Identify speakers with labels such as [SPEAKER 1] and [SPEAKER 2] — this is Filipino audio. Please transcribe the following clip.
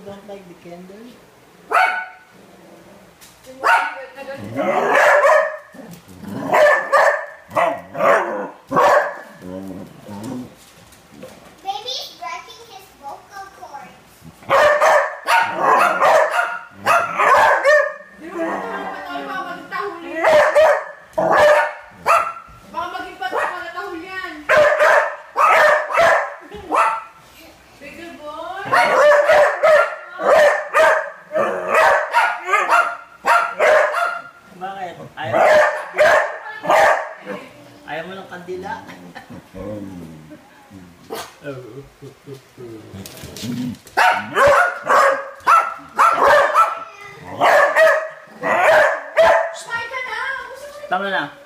[SPEAKER 1] don't like the candle?
[SPEAKER 2] Baby's brushing his vocal cords.
[SPEAKER 3] Baka maging patahol yan. Bagel boy.
[SPEAKER 1] Bakit? Ayaw mo ng kandila?
[SPEAKER 3] Kumain ka na.
[SPEAKER 1] Tama na.